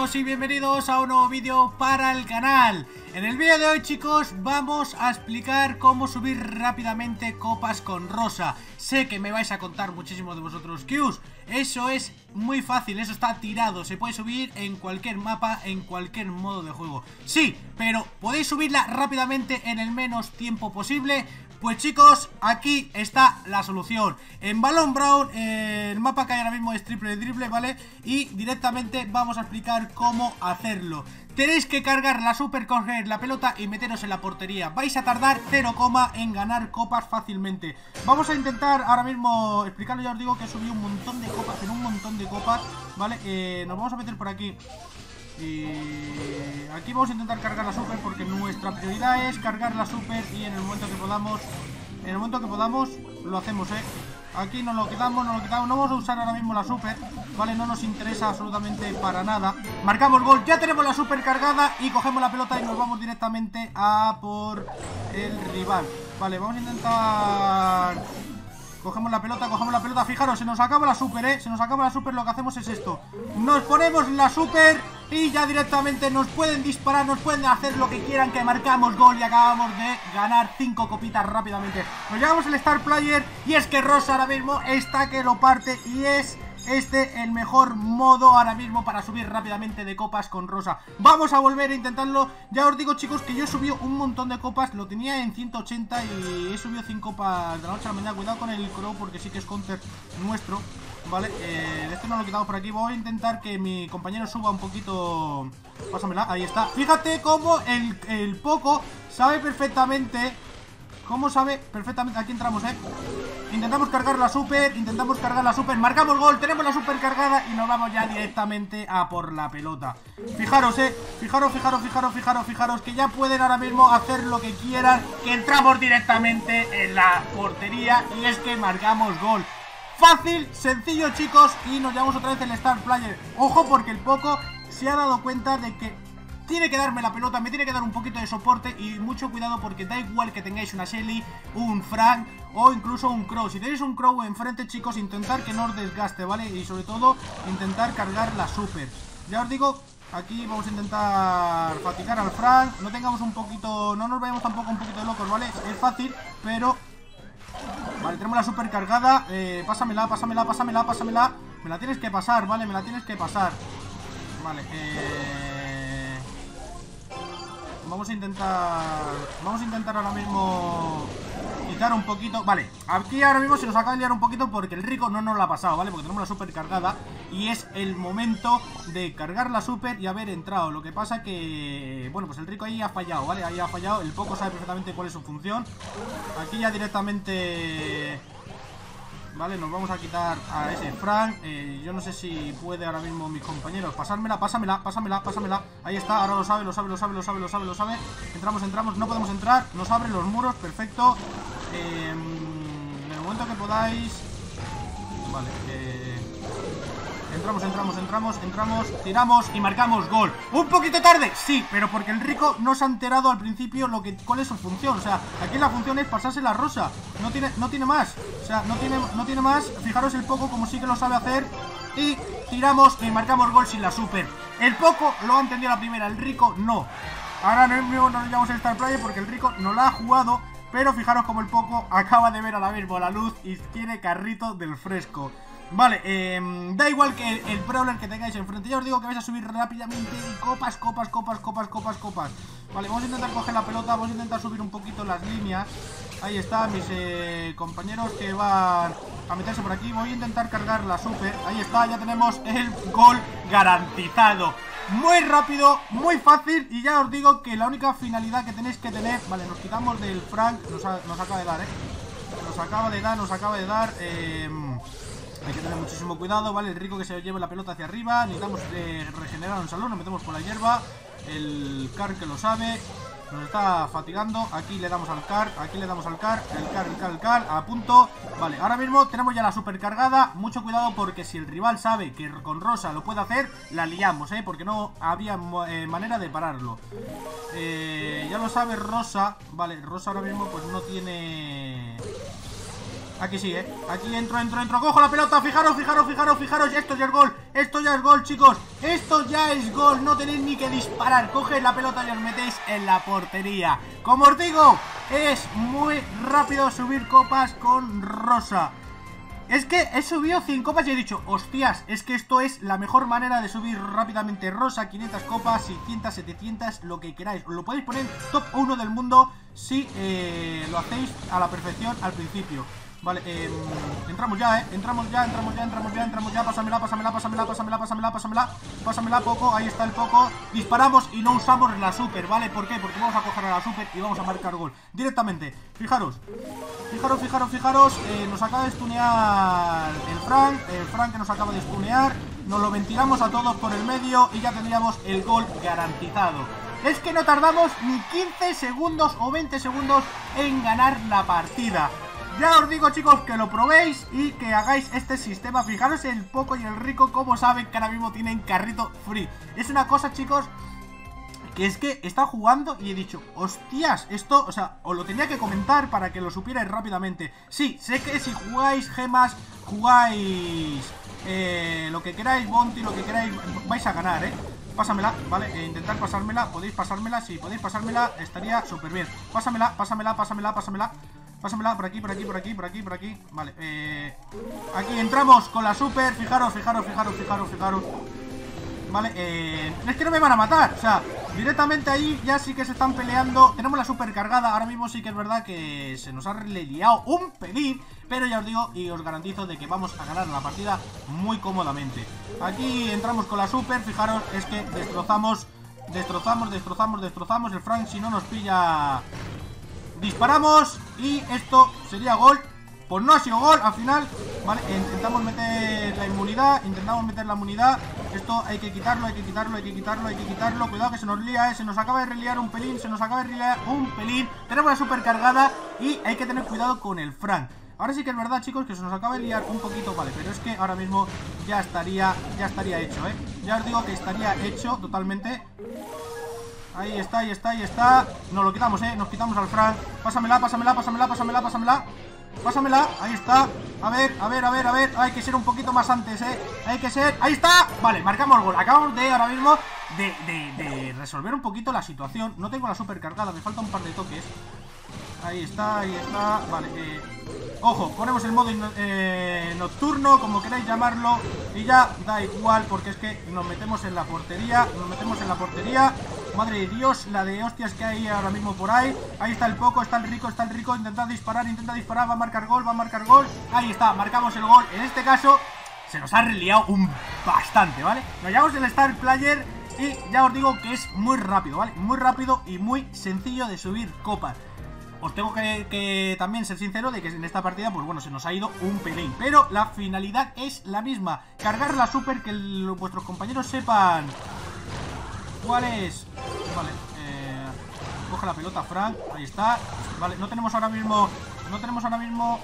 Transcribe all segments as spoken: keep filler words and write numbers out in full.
chicos y bienvenidos a un nuevo vídeo para el canal. En el vídeo de hoy, chicos, vamos a explicar cómo subir rápidamente copas con Rosa. Sé que me vais a contar muchísimo de vosotros, Qs, eso es muy fácil, eso está tirado. Se puede subir en cualquier mapa, en cualquier modo de juego. Sí, pero podéis subirla rápidamente en el menos tiempo posible. Pues chicos, aquí está la solución. En Balón Brawl, eh, el mapa que hay ahora mismo es triple de triple, ¿vale? Y directamente vamos a explicar cómo hacerlo. Tenéis que cargar la super, coger la pelota y meteros en la portería. Vais a tardar cero, en ganar copas fácilmente. Vamos a intentar ahora mismo explicarlo. Ya os digo que he subido un montón de copas, en un montón de copas, ¿vale? Eh, nos vamos a meter por aquí. Y aquí vamos a intentar cargar la super porque nuestra prioridad es cargar la super y en el momento que podamos, en el momento que podamos lo hacemos, eh. Aquí nos lo quedamos, nos lo quitamos. No vamos a usar ahora mismo la super, vale, no nos interesa absolutamente para nada. Marcamos gol, ya tenemos la super cargada y cogemos la pelota y nos vamos directamente a por el rival. Vale, vamos a intentar... Cogemos la pelota, cogemos la pelota. Fijaros, se nos acaba la super, eh. Se nos acaba la super, lo que hacemos es esto. Nos ponemos la super y ya directamente nos pueden disparar, nos pueden hacer lo que quieran, que marcamos gol y acabamos de ganar cinco copitas rápidamente. Nos llevamos el Star Player y es que Rosa ahora mismo está que lo parte y es... este el mejor modo ahora mismo para subir rápidamente de copas con Rosa. Vamos a volver a intentarlo. Ya os digo, chicos, que yo he subido un montón de copas. Lo tenía en ciento ochenta y he subido cinco copas de la noche a la mañana. Cuidado con el Crow porque sí que es counter nuestro, vale, eh, este no lo he quitado por aquí. Voy a intentar que mi compañero suba un poquito. Pásamela, ahí está. Fíjate cómo el, el Poco sabe perfectamente. Cómo sabe perfectamente. Aquí entramos, eh intentamos cargar la super, intentamos cargar la super, marcamos gol, tenemos la super cargada y nos vamos ya directamente a por la pelota. Fijaros, eh, fijaros, fijaros, fijaros, fijaros, fijaros que ya pueden ahora mismo hacer lo que quieran, que entramos directamente en la portería y es que marcamos gol. Fácil, sencillo, chicos, y nos llevamos otra vez el Star Player. Ojo porque el Poco se ha dado cuenta de que tiene que darme la pelota, me tiene que dar un poquito de soporte y mucho cuidado porque da igual que tengáis una Shelly, un Frank o incluso un Crow. Si tenéis un Crow enfrente, chicos, intentar que no os desgaste, ¿vale? Y sobre todo, intentar cargar la super. Ya os digo, aquí vamos a intentar fatigar al Frank. No tengamos un poquito, no nos vayamos tampoco un poquito de locos, ¿vale? Es fácil, pero... Vale, tenemos la super cargada, eh, pásamela, pásamela, pásamela, pásamela. Me la tienes que pasar, ¿vale? Me la tienes que pasar. Vale, eh... Vamos a intentar... Vamos a intentar ahora mismo quitar un poquito... Vale, aquí ahora mismo se nos acaba de liar un poquito porque el Rico no nos la ha pasado, ¿vale? Porque tenemos la super cargada y es el momento de cargar la super y haber entrado. Lo que pasa que... Bueno, pues el Rico ahí ha fallado, ¿vale? Ahí ha fallado, el Poco sabe perfectamente cuál es su función. Aquí ya directamente... Vale, nos vamos a quitar a ese Frank. eh, Yo no sé si puede ahora mismo mis compañeros pasármela, pásamela, pásamela, pásamela. Ahí está, ahora lo sabe, lo sabe, lo sabe, lo sabe, lo sabe, lo sabe. Entramos, entramos, no podemos entrar. Nos abren los muros, perfecto. eh, En el momento que podáis. Vale, eh Entramos, entramos, entramos, entramos, tiramos y marcamos gol. ¿Un poquito tarde? Sí, pero porque el Rico no se ha enterado al principio lo que, cuál es su función. O sea, aquí la función es pasarse la Rosa. No tiene, no tiene más. O sea, no tiene, no tiene más. Fijaros el Poco como sí que lo sabe hacer. Y tiramos y marcamos gol sin la super. El Poco lo ha entendido a la primera, el Rico no. Ahora mismo nos llevamos el Star Player porque el Rico no la ha jugado. Pero fijaros como el Poco acaba de ver ahora mismo la luz y quiere carrito del fresco. Vale, eh, da igual que el, el brawler que tengáis enfrente. Ya os digo que vais a subir rápidamente de copas, copas, copas, copas, copas, copas. Vale, vamos a intentar coger la pelota, vamos a intentar subir un poquito las líneas. Ahí está, mis eh, compañeros que van a meterse por aquí. Voy a intentar cargar la super. Ahí está, ya tenemos el gol garantizado. Muy rápido, muy fácil. Y ya os digo que la única finalidad que tenéis que tener... Vale, nos quitamos del Frank. Nos, ha, nos acaba de dar, eh Nos acaba de dar, nos acaba de dar eh... Hay que tener muchísimo cuidado, ¿vale? El Rico que se lleve la pelota hacia arriba. Necesitamos eh, regenerar un salón. Nos metemos por la hierba. El Car que lo sabe. Nos está fatigando. Aquí le damos al Car. Aquí le damos al Car. El Car, el Car, el Car. A punto. Vale, ahora mismo tenemos ya la super cargada. Mucho cuidado porque si el rival sabe que con Rosa lo puede hacer, la liamos, ¿eh? Porque no había eh, manera de pararlo. Eh, ya lo sabe Rosa. Vale, Rosa ahora mismo pues no tiene... Aquí sí, eh, aquí entro, entro, entro, cojo la pelota. Fijaros, fijaros, fijaros, fijaros, esto ya es gol. Esto ya es gol, chicos, esto ya es gol. No tenéis ni que disparar, coged la pelota y os metéis en la portería. Como os digo, es muy rápido subir copas con Rosa. Es que he subido cien copas y he dicho, hostias, es que esto es la mejor manera de subir rápidamente Rosa. Quinientas copas, seiscientas, setecientas, lo que queráis. Lo podéis poner top uno del mundo si eh, lo hacéis a la perfección al principio. Vale, eh, entramos ya, eh, entramos ya, entramos ya, entramos ya, entramos ya. Pásamela, pásamela, pásamela, pásamela, pásamela, pásamela. Pásamela poco, ahí está el poco. Disparamos y no usamos la super, ¿vale? ¿Por qué? Porque vamos a coger a la super y vamos a marcar gol directamente. Fijaros, fijaros, fijaros, fijaros, eh, nos acaba de stunear el Frank. El Frank que nos acaba de stunear. Nos lo ventilamos a todos por el medio y ya tendríamos el gol garantizado. Es que no tardamos ni quince segundos o veinte segundos en ganar la partida. Ya os digo, chicos, que lo probéis y que hagáis este sistema. Fijaros el Poco y el Rico, como saben que ahora mismo tienen carrito free. Es una cosa, chicos, que es que está jugando y he dicho, hostias, esto, o sea, os lo tenía que comentar para que lo supierais rápidamente. Sí, sé que si jugáis gemas, jugáis eh, lo que queráis, Bounty, lo que queráis, vais a ganar, ¿eh? Pásamela, ¿vale? Eh, intentar pasármela, podéis pasármela, sí, podéis pasármela, estaría súper bien. Pásamela, pásamela, pásamela, pásamela. Pásamela por aquí, por aquí, por aquí, por aquí, por aquí. Vale, eh... aquí entramos con la super. Fijaros, fijaros, fijaros, fijaros, fijaros. Vale, eh... es que no me van a matar. O sea, directamente ahí ya sí que se están peleando. Tenemos la super cargada. Ahora mismo sí que es verdad que se nos ha liado un pelín. Pero ya os digo y os garantizo de que vamos a ganar la partida muy cómodamente. Aquí entramos con la super. Fijaros, es que destrozamos. Destrozamos, destrozamos, destrozamos. El Frank si no nos pilla... disparamos y esto sería gol. Pues no ha sido gol al final. Vale, intentamos meter la inmunidad. Intentamos meter la inmunidad. Esto hay que quitarlo, hay que quitarlo, hay que quitarlo, hay que quitarlo. Cuidado que se nos lía, eh. Se nos acaba de reliar un pelín. Se nos acaba de reliar un pelín. Tenemos la super cargada y hay que tener cuidado con el Frank. Ahora sí que es verdad, chicos, que se nos acaba de liar un poquito. Vale, pero es que ahora mismo ya estaría Ya estaría hecho, eh. Ya os digo que estaría hecho totalmente. Ahí está, ahí está, ahí está. Nos lo quitamos, eh, nos quitamos al Frank. Pásamela, pásamela, pásamela, pásamela, pásamela. Pásamela, ahí está. A ver, a ver, a ver, a ver. Hay que ser un poquito más antes, eh. Hay que ser, ahí está. Vale, marcamos el gol. Acabamos de, ahora mismo de, de, de resolver un poquito la situación. No tengo la super cargada, me falta un par de toques. Ahí está, ahí está. Vale, eh ojo, ponemos el modo eh, nocturno, como queráis llamarlo. Y ya da igual, porque es que nos metemos en la portería. Nos metemos en la portería. Madre de Dios, la de hostias que hay ahora mismo por ahí. Ahí está el Poco, está el Rico, está el Rico. Intenta disparar, intenta disparar, va a marcar gol, va a marcar gol. Ahí está, marcamos el gol. En este caso, se nos ha reliado un bastante, ¿vale? Nos llevamos el Star Player y ya os digo que es muy rápido, ¿vale? Muy rápido y muy sencillo de subir copas. Os tengo que, que también ser sincero de que en esta partida, pues bueno, se nos ha ido un pelín. Pero la finalidad es la misma. Cargar la super, que el, vuestros compañeros sepan cuál es. Vale, eh, coge la pelota, Frank. Ahí está. Vale, no tenemos ahora mismo. No tenemos ahora mismo.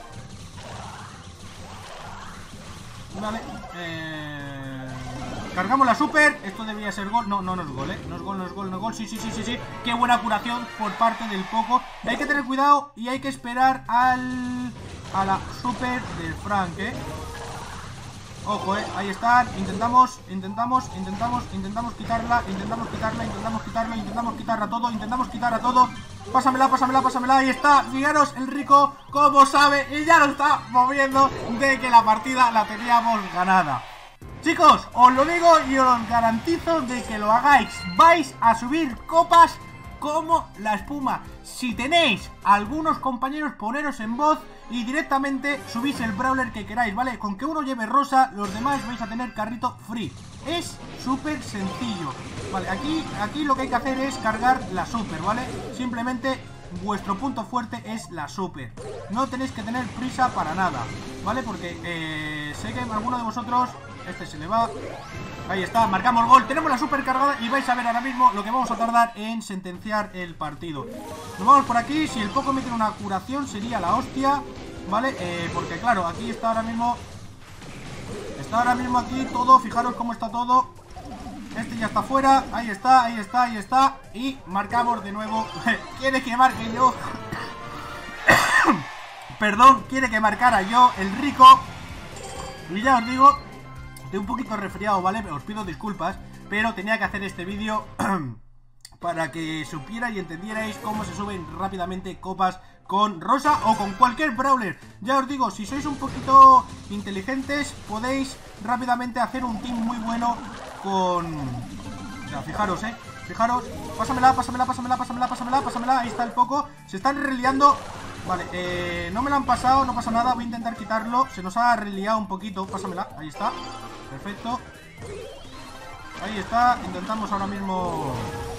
Vale, eh, cargamos la super. Esto debería ser gol. No, no, no es gol, eh. No es gol, no es gol, no es gol. Sí, sí, sí, sí, sí. Qué buena curación por parte del Poco. Hay que tener cuidado y hay que esperar al a la super del Frank, eh. Ojo, eh, ahí están, intentamos, intentamos, intentamos, intentamos quitarla, intentamos quitarla, intentamos quitarla, intentamos quitarla todo, intentamos quitar a todo. Pásamela, pásamela, pásamela, ahí está, fijaros el Rico como sabe y ya lo está moviendo de que la partida la teníamos ganada. Chicos, os lo digo y os garantizo de que lo hagáis, vais a subir copas como la espuma. Si tenéis algunos compañeros, poneros en voz y directamente subís el brawler que queráis, ¿vale? Con que uno lleve Rosa, los demás vais a tener carrito free. Es súper sencillo. Vale, aquí, aquí lo que hay que hacer es cargar la super, ¿vale? Simplemente vuestro punto fuerte es la super. No tenéis que tener prisa para nada, ¿vale? Porque eh, sé que alguno de vosotros... Este se le va. Ahí está, marcamos el gol. Tenemos la super cargada y vais a ver ahora mismo lo que vamos a tardar en sentenciar el partido. Nos vamos por aquí. Si el Poco mete una curación sería la hostia, ¿vale? Eh, porque claro, aquí está ahora mismo. Está ahora mismo aquí todo. Fijaros cómo está todo. Este ya está fuera. Ahí está, ahí está, ahí está. Y marcamos de nuevo. ¿Quiere que marque yo? perdón, quiere que marcara yo, el rico. Y ya os digo, estoy un poquito resfriado, ¿vale? Os pido disculpas, pero tenía que hacer este vídeo para que supierais y entendierais cómo se suben rápidamente copas con Rosa o con cualquier brawler. Ya os digo, si sois un poquito inteligentes, podéis rápidamente hacer un team muy bueno con... O sea, fijaros, eh fijaros, pásamela, pásamela, pásamela, pásamela, pásamela, pásamela, ahí está el foco. Se están reliando. Vale, eh, no me lo han pasado, no pasa nada, voy a intentar quitarlo. Se nos ha reliado un poquito, pásamela, ahí está. Perfecto. Ahí está, intentamos ahora mismo...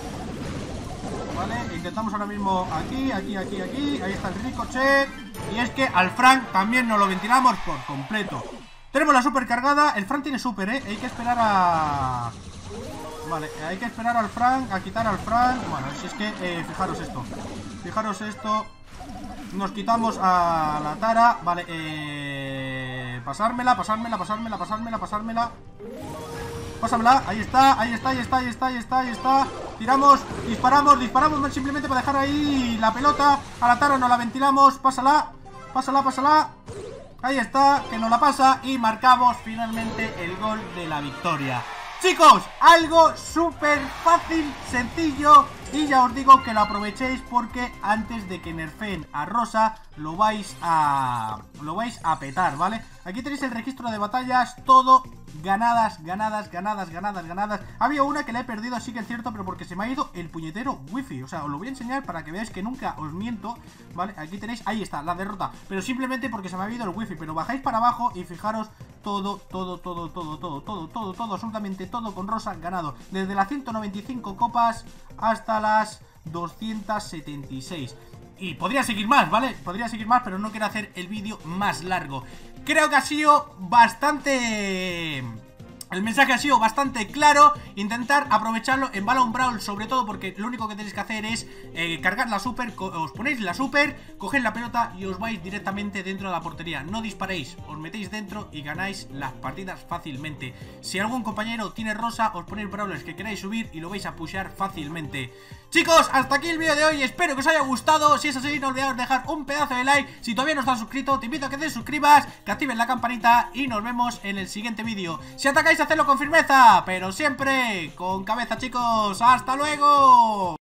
Vale, intentamos ahora mismo aquí, aquí, aquí, aquí. Ahí está el ricochet. Y es que al Frank también nos lo ventilamos por completo. Tenemos la super cargada, el Frank tiene super, eh hay que esperar a... Vale, hay que esperar al Frank, a quitar al Frank. Bueno, si es que, eh, fijaros esto. Fijaros esto. Nos quitamos a la Tara. Vale, eh... pasármela, pasármela, pasármela, pasármela, pasármela. Pásamela, ahí está, ahí está, ahí está, ahí está, ahí está, ahí está. Tiramos, disparamos, disparamos simplemente para dejar ahí la pelota. A la Tara nos la ventilamos, pásala. Pásala, pásala. Ahí está, que nos la pasa. Y marcamos finalmente el gol de la victoria. Chicos, algo súper fácil, sencillo. Y ya os digo que lo aprovechéis porque antes de que nerfeen a Rosa lo vais a... Lo vais a petar, ¿vale? Aquí tenéis el registro de batallas, todo ganadas, ganadas, ganadas, ganadas, ganadas. Había una que la he perdido, sí que es cierto, pero porque se me ha ido el puñetero wifi. O sea, os lo voy a enseñar para que veáis que nunca os miento, ¿vale? Aquí tenéis, ahí está, la derrota. Pero simplemente porque se me ha ido el wifi. Pero bajáis para abajo y fijaros todo, todo, todo, todo, todo, todo, todo, todo, absolutamente todo con Rosa ganado. Desde las ciento noventa y cinco copas hasta las doscientas setenta y seis. Y podría seguir más, ¿vale? Podría seguir más, pero no quiero hacer el vídeo más largo. Creo que ha sido bastante... El mensaje ha sido bastante claro. Intentar aprovecharlo en Balloon Brawl, sobre todo porque lo único que tenéis que hacer es eh, cargar la super, os ponéis la super, cogéis la pelota y os vais directamente dentro de la portería. No disparéis, os metéis dentro y ganáis las partidas fácilmente. Si algún compañero tiene Rosa, os ponéis brawlers que queráis subir y lo vais a pushear fácilmente. Chicos, hasta aquí el vídeo de hoy, espero que os haya gustado. Si es así, no olvidéis dejar un pedazo de like. Si todavía no estás suscrito, te invito a que te suscribas, que actives la campanita y nos vemos en el siguiente vídeo. Si atacáis, hacedlo con firmeza, pero siempre con cabeza, chicos. ¡Hasta luego!